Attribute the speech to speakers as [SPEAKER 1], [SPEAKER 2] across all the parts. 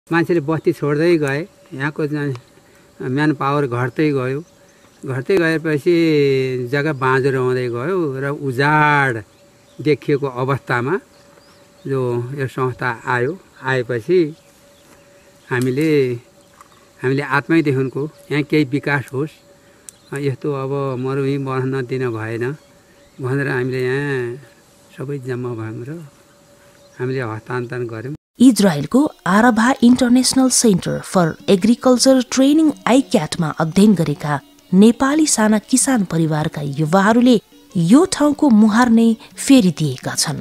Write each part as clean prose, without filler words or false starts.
[SPEAKER 1] मान्छेले बस्ती छोड्दै गए, यहाँको म्यान पावर घट्दै गयो। घट्दै गएपछि जग्गा बाँझो हुँदै गयो र उजाड देखिएको अवस्थामा जो यो संस्था आएपछि हामीले आत्मैदेखिको यहाँ केही विकास होस्, यस्तो अब मरुभूमि बन्न दिन भएन भनेर हामीले यहाँ सबै जम्मा भयौँ र हामीले हस्तान्तरण गऱ्यौँ।
[SPEAKER 2] इजरायलको Arava international centre for agriculture training आइक्याटमा अध्ययन गरेका नेपाली साना किसान परिवारका युवाहरूले यो ठाउँको मुहार नै फेरिदिएका छन्।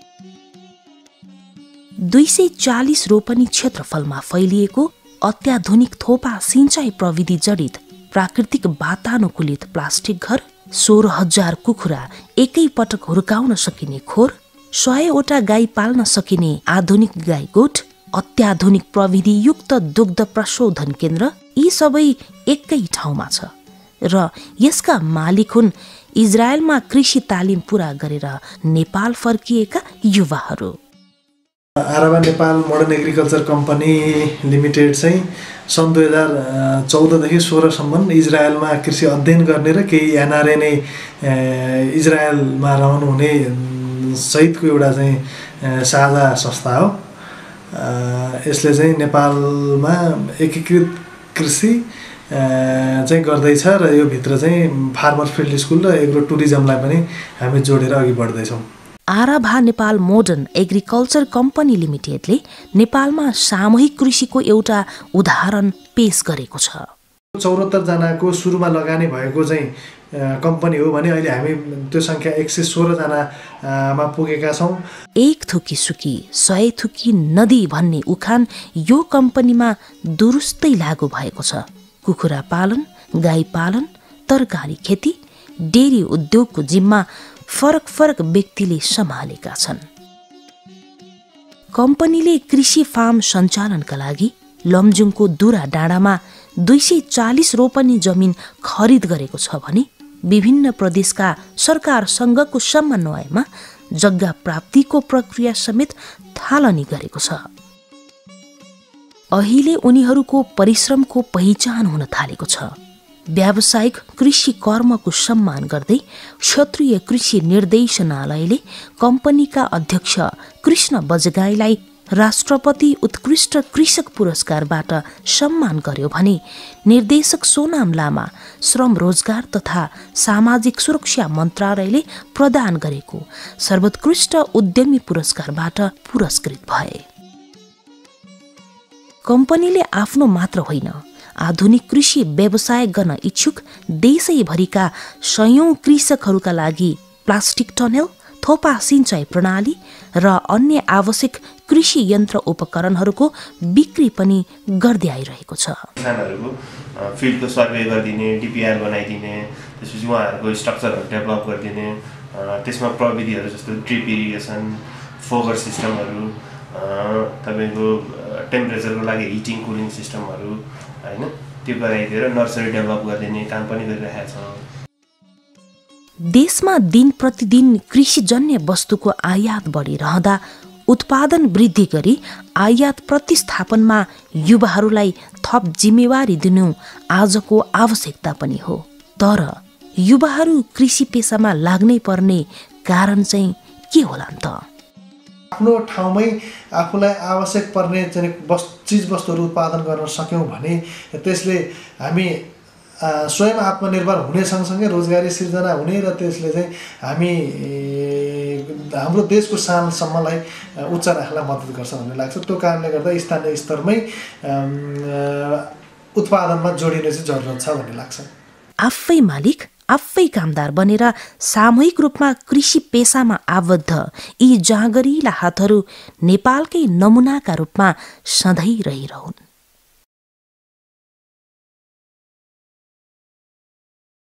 [SPEAKER 2] 240 रोपनी क्षेत्रफलमा फैलिएको अत्याधुनिक थोपा सिंचाई प्रविधि जडित प्राकृतिक वातानुकूलित प्लास्टिक घर, 16,000 कुखुरा एकै पटक हुर्काउन सकिने खोर, 100वटा गाई पाल्न सकिने आधुनिक गाई गोठ, अत्याधुनिक प्रविधि युक्त दुग्ध प्रशोधन केन्द्र, यी सबै एकै ठाउँमा छ र यसका मालिक हुन् इजरायलमा कृषि तालिम पूरा गरेर नेपाल फर्किएका युवाहरू।
[SPEAKER 3] Arava Nepal modern agriculture company limited चाहिँ सन् 2014 देखि 16 सम्म इजरायलमा कृषि अध्ययन गर्ने र केही एनआरए नै इजरायलमा रहनुहुने सहितको एउटा चाहिँ साझा संस्था हो। यसले चाहिँ नेपालमा एकीकृत कृषि चाहिँ गर्दैछ र यो भित्र चाहिँ फार्मर फिल्ड स्कुल र एग्रो टुरिज्मलाई पनि हामी जोडेर अघि बढ्दैछौँ।
[SPEAKER 2] Arava Nepal modern agriculture company लिमिटेडले नेपालमा सामूहिक कृषिको एउटा उदाहरण पेश गरेको छ।
[SPEAKER 3] 74 जनाको सुरुमा लगानी भएको चाहिँ कम्पनी हो भने अहिले हामी त्यो संख्या 116 जनामा पुगेका छौँ।
[SPEAKER 2] एक थुकी सुकी 100 थुकी नदी भन्ने उखान यो कम्पनीमा दुरुस्तै लागू भएको छ। कुखुरा पालन, गाई पालन, तरकारी खेती, डेरी उद्योगको जिम्मा फरक फरक व्यक्तिले सम्हालेका छन्। कम्पनीले कृषि फार्म सञ्चालनका लागि लमजुङको दुरा डाँडामा 240 रोपनी जमिन खरिद गरेको छ भने विभिन्न प्रदेशका सरकारसँगको समन्वयमा जग्गा प्राप्तिको प्रक्रिया समेत थालनी गरेको छ। अहिले उनीहरूको परिश्रमको पहिचान हुन थालेको छ। व्यावसायिक कृषि कर्मको सम्मान गर्दै क्षेत्रीय कृषि निर्देशनालयले कम्पनीका अध्यक्ष कृष्ण बजगाईलाई राष्ट्रपति उत्कृष्ट कृषक पुरस्कारबाट सम्मान गर्यो भने निर्देशक सोनाम लामा श्रम रोजगार तथा सामाजिक सुरक्षा मन्त्रालयले प्रदान गरेको सर्वोत्कृष्ट उद्यमी पुरस्कारबाट पुरस्कृत भए। कम्पनीले आफ्नो मात्र होइन, आधुनिक कृषि व्यवसाय गर्न इच्छुक देशैभरिका 100औं कृषकहरूका लागि प्लास्टिक टनेल, थोपा सिंचाई प्रणाली र अन्य आवश्यक कृषि यन्त्र उपकरणहरूको बिक्री पनि गर्दै आइरहेको छ।
[SPEAKER 4] किसानहरूको फिल्डको सर्वे गरिदिने, डिपिआर बनाइदिने, त्यसपछि उहाँहरूको स्ट्रक्चरहरू डेभलप गरिदिने, त्यसमा प्रविधिहरू जस्तो ड्रिप इरिगेसन, फोगर सिस्टमहरू, तपाईँको टेम्परेचरको लागि हिटिङ कुलिङ सिस्टमहरू हैन, त्यो गराइदिएर नर्सरी डेभलप गरिदिने काम पनि गरिरहेका छौँ।
[SPEAKER 2] देशमा दिन प्रतिदिन कृषिजन्य वस्तुको आयात बढिरहँदा उत्पादन वृद्धि गरी आयात प्रतिस्थापनमा युवाहरूलाई थप जिम्मेवारी दिनु आजको आवश्यकता पनि हो। तर युवाहरू कृषि पेसामा लाग्नै पर्ने कारण चाहिँ के होला त?
[SPEAKER 3] आफ्नो ठाउँमै आफूलाई आवश्यक पर्ने चाहिँ चिजवस्तुहरू उत्पादन गर्न सक्यौँ भने त्यसले हामी स्वयं आत्मनिर्भर हुने सँगसँगै रोजगारी सिर्जना हुने र त्यसले चाहिँ हामी हाम्रो देशको शानसम्मलाई उच्च राख्नलाई मद्दत गर्छ भन्ने लाग्छ। त्यो कारणले गर्दा स्थानीय स्तरमै उत्पादनमा जोडिने चाहिँ जरुरत छ भन्ने लाग्छ।
[SPEAKER 2] आफै मालिक, आफै कामदार बनेर सामूहिक रूपमा कृषि पेसामा आबद्ध यी जाँगरिला हातहरू नेपालकै नमुनाका रूपमा सधैँ रहिरहन्।